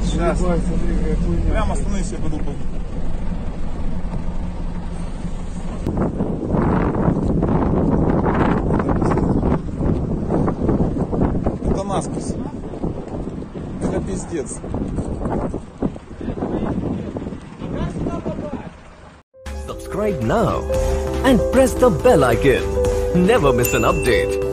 Сейчас. Ебать, смотри, какая хуйня. Прямо остановись, я пойду. Это насквозь. Это пиздец. Subscribe now and press the bell icon. Never miss an update.